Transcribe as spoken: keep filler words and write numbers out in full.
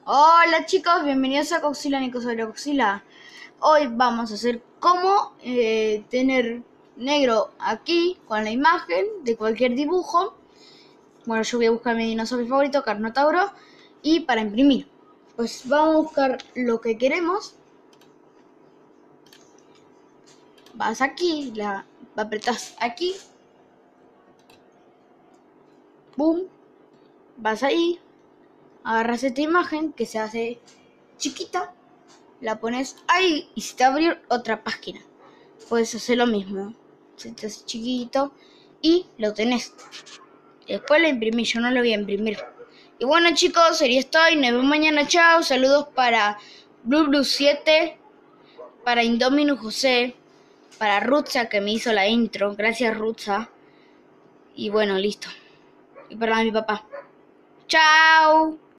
Hola chicos, bienvenidos a Coxila Nico sobre Coxila. Hoy vamos a hacer cómo eh, tener negro aquí con la imagen de cualquier dibujo. Bueno, yo voy a buscar mi dinosaurio favorito, Carnotauro, y para imprimir. Pues vamos a buscar lo que queremos. Vas aquí, la apretás aquí, boom, vas ahí, agarras esta imagen que se hace chiquita, la pones ahí y se te va a abrir otra página. Puedes hacer lo mismo, se te hace chiquito y lo tenés. Después lo imprimí, yo no lo voy a imprimir. Y bueno chicos, sería esto y nos vemos mañana, chao. Saludos para Blue Blue siete, para Indominus José, para Rutza que me hizo la intro, gracias Rutza. Y bueno, listo. Y para mi papá. Chao.